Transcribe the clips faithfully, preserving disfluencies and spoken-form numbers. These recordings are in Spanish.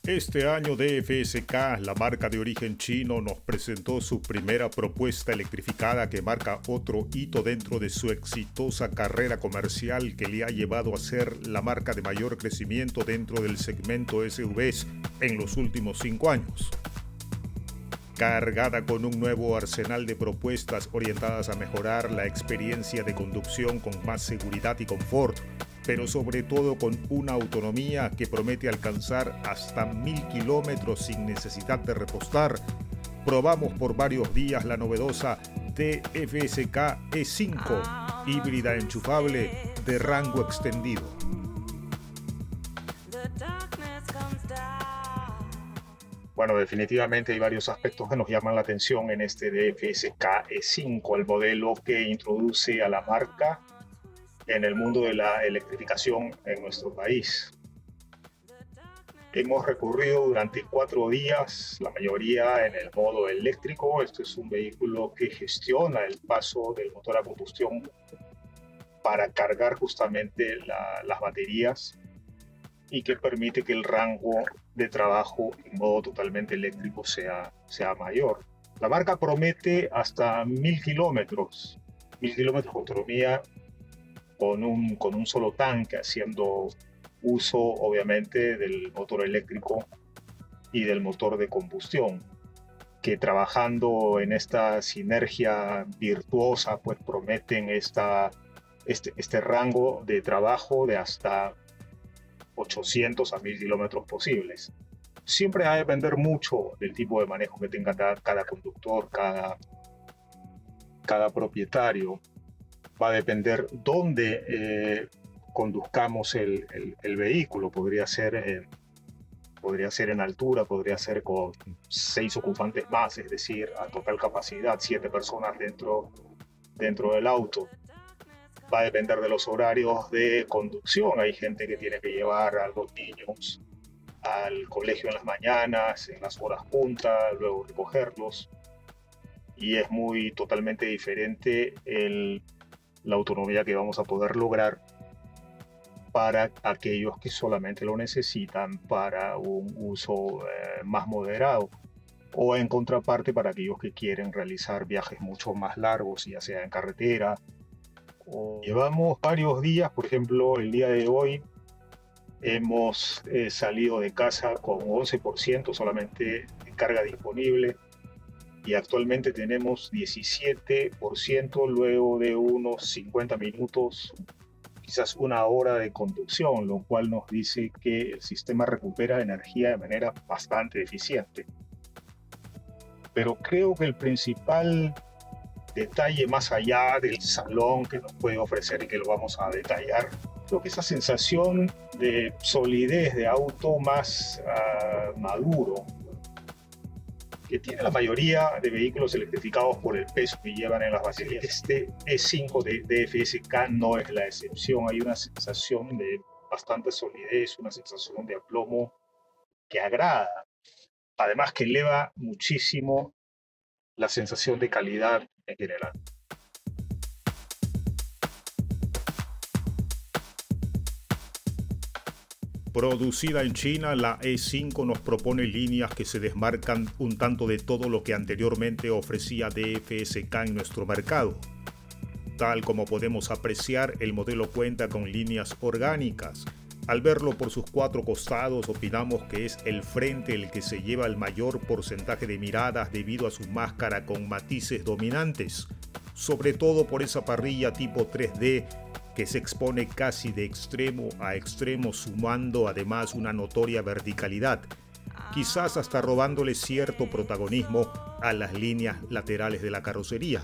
Este año D F S K, la marca de origen chino, nos presentó su primera propuesta electrificada que marca otro hito dentro de su exitosa carrera comercial que le ha llevado a ser la marca de mayor crecimiento dentro del segmento S U Vs en los últimos cinco años. Cargada con un nuevo arsenal de propuestas orientadas a mejorar la experiencia de conducción con más seguridad y confort, pero sobre todo con una autonomía que promete alcanzar hasta mil kilómetros sin necesidad de repostar, probamos por varios días la novedosa D F S K E cinco, híbrida enchufable de rango extendido. Bueno, definitivamente hay varios aspectos que nos llaman la atención en este D F S K E cinco, el modelo que introduce a la marca en el mundo de la electrificación en nuestro país. Hemos recorrido durante cuatro días, la mayoría en el modo eléctrico. Esto es un vehículo que gestiona el paso del motor a combustión para cargar justamente la, las baterías y que permite que el rango de trabajo en modo totalmente eléctrico sea, sea mayor. La marca promete hasta mil kilómetros, mil kilómetros de autonomía con un, con un solo tanque, haciendo uso obviamente del motor eléctrico y del motor de combustión, que trabajando en esta sinergia virtuosa pues prometen esta, este, este rango de trabajo de hasta ochocientos a mil kilómetros posibles. Siempre va a depender mucho del tipo de manejo que tenga cada, cada conductor, cada, cada propietario. Va a depender dónde eh, conduzcamos el, el, el vehículo. Podría ser, eh, podría ser en altura, podría ser con seis ocupantes más, es decir, a total capacidad, siete personas dentro, dentro del auto. Va a depender de los horarios de conducción. Hay gente que tiene que llevar a los niños al colegio en las mañanas, en las horas punta, luego recogerlos. Y es muy totalmente diferente el la autonomía que vamos a poder lograr para aquellos que solamente lo necesitan para un uso eh, más moderado, o en contraparte para aquellos que quieren realizar viajes mucho más largos, ya sea en carretera. O... Llevamos varios días, por ejemplo, el día de hoy hemos eh, salido de casa con once por ciento solamente de carga disponible. Y actualmente tenemos diecisiete por ciento luego de unos cincuenta minutos, quizás una hora de conducción, lo cual nos dice que el sistema recupera energía de manera bastante eficiente. Pero creo que el principal detalle, más allá del salón que nos puede ofrecer y que lo vamos a detallar, creo que esa sensación de solidez de auto más uh, maduro, que tiene la mayoría de vehículos electrificados por el peso que llevan en las baterías. Este E cinco de D F S K no es la excepción. Hay una sensación de bastante solidez, una sensación de aplomo que agrada. Además que eleva muchísimo la sensación de calidad en general. Producida en China, la E cinco nos propone líneas que se desmarcan un tanto de todo lo que anteriormente ofrecía D F S K en nuestro mercado. Tal como podemos apreciar, el modelo cuenta con líneas orgánicas. Al verlo por sus cuatro costados, opinamos que es el frente el que se lleva el mayor porcentaje de miradas debido a su máscara con matices dominantes, sobre todo por esa parrilla tipo tres D que se expone casi de extremo a extremo, sumando además una notoria verticalidad, quizás hasta robándole cierto protagonismo a las líneas laterales de la carrocería.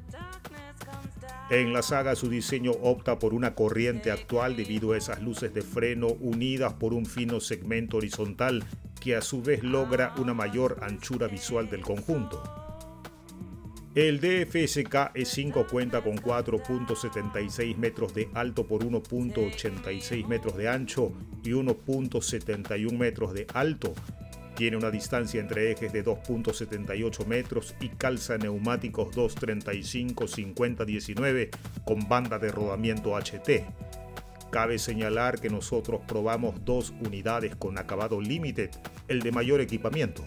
En la saga su diseño opta por una corriente actual debido a esas luces de freno unidas por un fino segmento horizontal que a su vez logra una mayor anchura visual del conjunto. El D F S K E cinco cuenta con cuatro punto setenta y seis metros de alto por uno punto ochenta y seis metros de ancho y uno punto setenta y uno metros de alto. Tiene una distancia entre ejes de dos punto setenta y ocho metros y calza neumáticos dos treinta y cinco cincuenta diecinueve con banda de rodamiento H T. Cabe señalar que nosotros probamos dos unidades con acabado Limited, el de mayor equipamiento.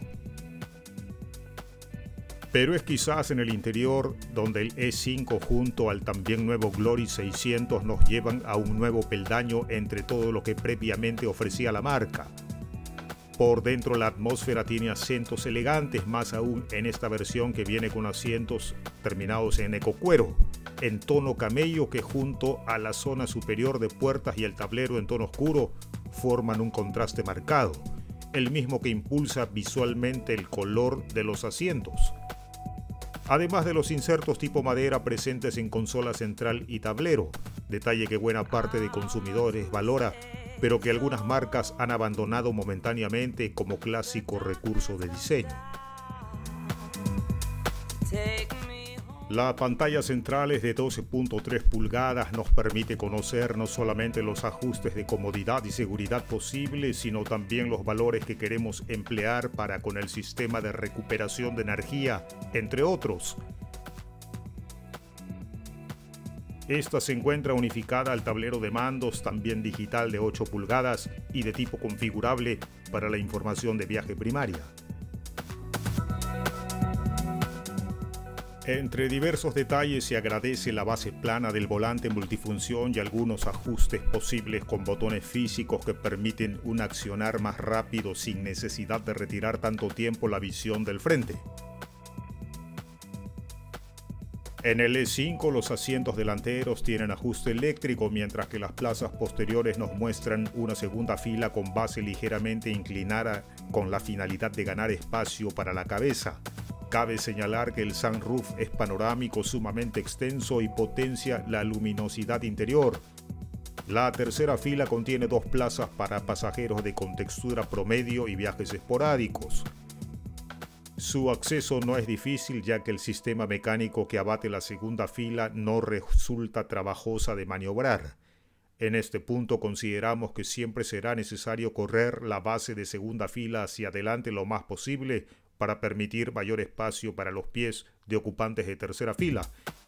Pero es quizás en el interior donde el E cinco junto al también nuevo Glory seiscientos nos llevan a un nuevo peldaño entre todo lo que previamente ofrecía la marca. Por dentro la atmósfera tiene asientos elegantes, más aún en esta versión que viene con asientos terminados en ecocuero, en tono camello, que junto a la zona superior de puertas y el tablero en tono oscuro forman un contraste marcado, el mismo que impulsa visualmente el color de los asientos. Además de los insertos tipo madera presentes en consola central y tablero, detalle que buena parte de consumidores valora, pero que algunas marcas han abandonado momentáneamente como clásico recurso de diseño. La pantalla central es de doce punto tres pulgadas, nos permite conocer no solamente los ajustes de comodidad y seguridad posibles, sino también los valores que queremos emplear para con el sistema de recuperación de energía, entre otros. Esta se encuentra unificada al tablero de mandos, también digital de ocho pulgadas y de tipo configurable para la información de viaje primaria. Entre diversos detalles se agradece la base plana del volante multifunción y algunos ajustes posibles con botones físicos que permiten un accionar más rápido sin necesidad de retirar tanto tiempo la visión del frente. En el E cinco los asientos delanteros tienen ajuste eléctrico, mientras que las plazas posteriores nos muestran una segunda fila con base ligeramente inclinada con la finalidad de ganar espacio para la cabeza. Cabe señalar que el sunroof es panorámico, sumamente extenso y potencia la luminosidad interior. La tercera fila contiene dos plazas para pasajeros de contextura promedio y viajes esporádicos. Su acceso no es difícil, ya que el sistema mecánico que abate la segunda fila no resulta trabajosa de maniobrar. En este punto consideramos que siempre será necesario correr la base de segunda fila hacia adelante lo más posible para permitir mayor espacio para los pies de ocupantes de tercera fila.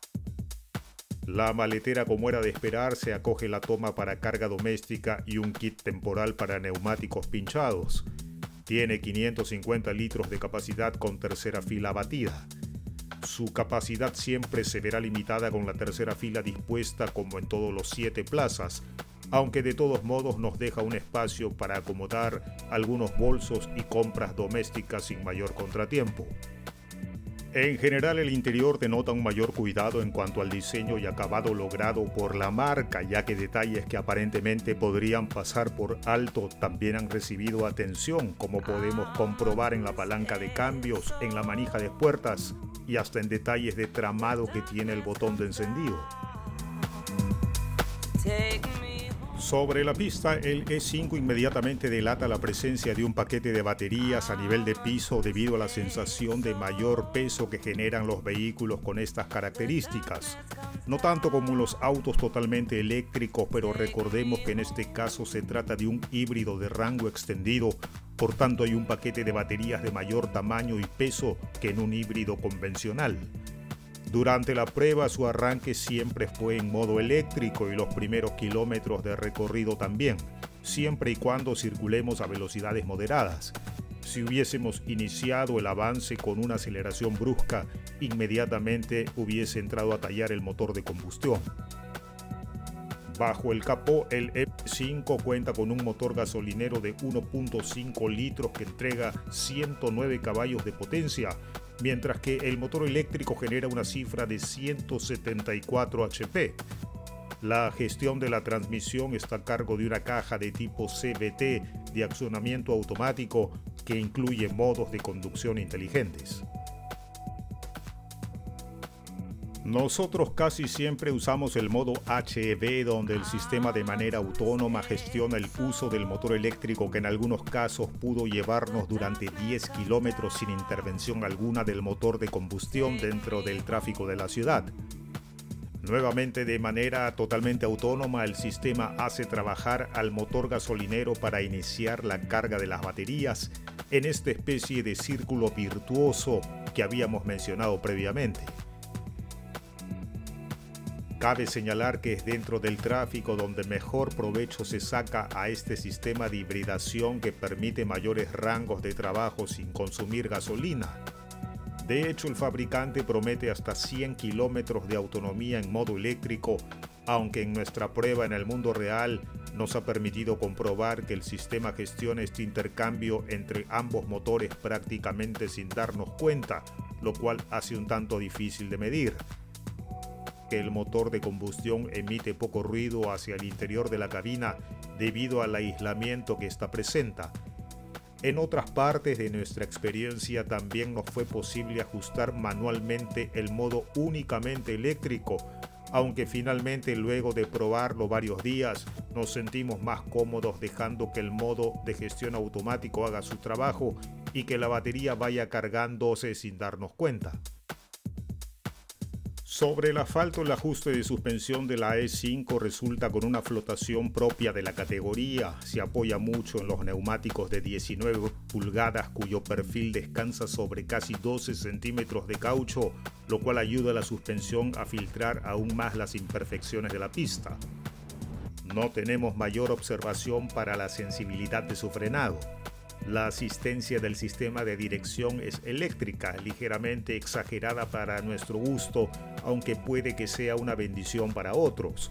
La maletera, como era de esperar, se acoge la toma para carga doméstica y un kit temporal para neumáticos pinchados. Tiene quinientos cincuenta litros de capacidad con tercera fila abatida. Su capacidad siempre se verá limitada con la tercera fila dispuesta como en todos los siete plazas, aunque de todos modos nos deja un espacio para acomodar algunos bolsos y compras domésticas sin mayor contratiempo. En general, el interior denota un mayor cuidado en cuanto al diseño y acabado logrado por la marca, ya que detalles que aparentemente podrían pasar por alto también han recibido atención, como podemos comprobar en la palanca de cambios, en la manija de puertas y hasta en detalles de tramado que tiene el botón de encendido. Sobre la pista, el E cinco inmediatamente delata la presencia de un paquete de baterías a nivel de piso debido a la sensación de mayor peso que generan los vehículos con estas características. No tanto como los autos totalmente eléctricos, pero recordemos que en este caso se trata de un híbrido de rango extendido, por tanto hay un paquete de baterías de mayor tamaño y peso que en un híbrido convencional. Durante la prueba su arranque siempre fue en modo eléctrico y los primeros kilómetros de recorrido también, siempre y cuando circulemos a velocidades moderadas. Si hubiésemos iniciado el avance con una aceleración brusca, inmediatamente hubiese entrado a tallar el motor de combustión. Bajo el capó, el E cinco cuenta con un motor gasolinero de uno punto cinco litros que entrega ciento nueve caballos de potencia, mientras que el motor eléctrico genera una cifra de ciento setenta y cuatro hache pe. La gestión de la transmisión está a cargo de una caja de tipo ce ve te de accionamiento automático que incluye modos de conducción inteligentes. Nosotros casi siempre usamos el modo hache ve, donde el sistema de manera autónoma gestiona el uso del motor eléctrico, que en algunos casos pudo llevarnos durante diez kilómetros sin intervención alguna del motor de combustión dentro del tráfico de la ciudad. Nuevamente, de manera totalmente autónoma, el sistema hace trabajar al motor gasolinero para iniciar la carga de las baterías en esta especie de círculo virtuoso que habíamos mencionado previamente. Cabe señalar que es dentro del tráfico donde mejor provecho se saca a este sistema de hibridación que permite mayores rangos de trabajo sin consumir gasolina. De hecho, el fabricante promete hasta cien kilómetros de autonomía en modo eléctrico, aunque en nuestra prueba en el mundo real nos ha permitido comprobar que el sistema gestiona este intercambio entre ambos motores prácticamente sin darnos cuenta, lo cual hace un tanto difícil de medir. Que el motor de combustión emite poco ruido hacia el interior de la cabina debido al aislamiento que ésta presenta. En otras partes de nuestra experiencia también nos fue posible ajustar manualmente el modo únicamente eléctrico, aunque finalmente luego de probarlo varios días nos sentimos más cómodos dejando que el modo de gestión automático haga su trabajo y que la batería vaya cargándose sin darnos cuenta. Sobre el asfalto, el ajuste de suspensión de la E cinco resulta con una flotación propia de la categoría. Se apoya mucho en los neumáticos de diecinueve pulgadas cuyo perfil descansa sobre casi doce centímetros de caucho, lo cual ayuda a la suspensión a filtrar aún más las imperfecciones de la pista. No tenemos mayor observación para la sensibilidad de su frenado. La asistencia del sistema de dirección es eléctrica, ligeramente exagerada para nuestro gusto, aunque puede que sea una bendición para otros.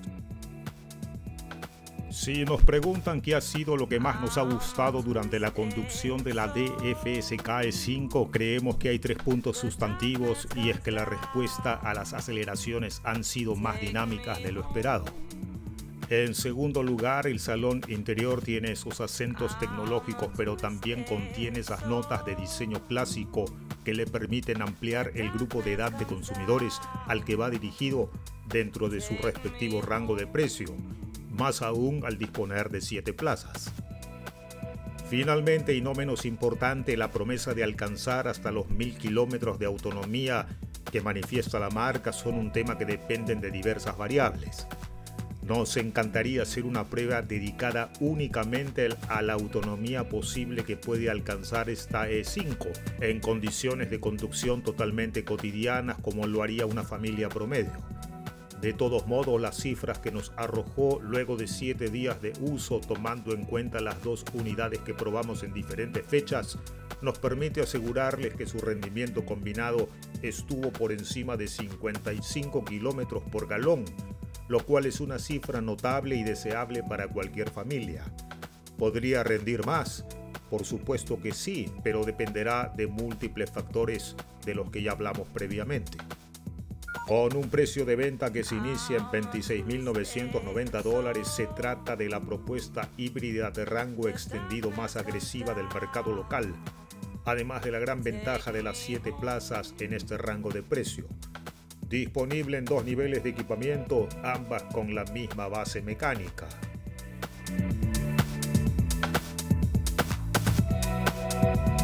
Si nos preguntan qué ha sido lo que más nos ha gustado durante la conducción de la D F S K E cinco, creemos que hay tres puntos sustantivos, y es que la respuesta a las aceleraciones han sido más dinámicas de lo esperado. En segundo lugar, el salón interior tiene esos acentos tecnológicos, pero también contiene esas notas de diseño clásico que le permiten ampliar el grupo de edad de consumidores al que va dirigido dentro de su respectivo rango de precio, más aún al disponer de siete plazas. Finalmente, y no menos importante, la promesa de alcanzar hasta los mil kilómetros de autonomía que manifiesta la marca son un tema que dependen de diversas variables. Nos encantaría hacer una prueba dedicada únicamente a la autonomía posible que puede alcanzar esta E cinco en condiciones de conducción totalmente cotidianas como lo haría una familia promedio. De todos modos, las cifras que nos arrojó luego de siete días de uso, tomando en cuenta las dos unidades que probamos en diferentes fechas, nos permite asegurarles que su rendimiento combinado estuvo por encima de cincuenta y cinco kilómetros por galón, lo cual es una cifra notable y deseable para cualquier familia. ¿Podría rendir más? Por supuesto que sí, pero dependerá de múltiples factores de los que ya hablamos previamente. Con un precio de venta que se inicia en veintiséis mil novecientos noventa dólares, se trata de la propuesta híbrida de rango extendido más agresiva del mercado local, además de la gran ventaja de las siete plazas en este rango de precio. Disponible en dos niveles de equipamiento, ambas con la misma base mecánica.